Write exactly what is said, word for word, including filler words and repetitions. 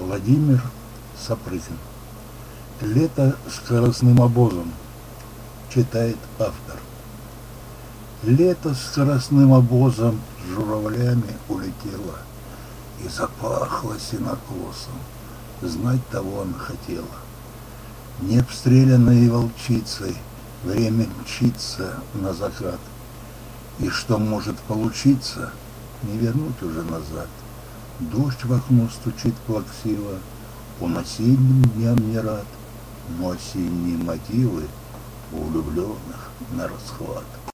Владимир Сапрыкин. Лето скоростным обозом, читает автор. Лето скоростным обозом с журавлями улетело и запахло сенокосом. Знать того она хотела. Не обстрелянной волчицей время мчится на закат. И что может получиться, не вернуть уже назад. Дождь в окно стучит плаксиво, он осенним дням не рад, но осенние мотивы у влюбленных на расхват.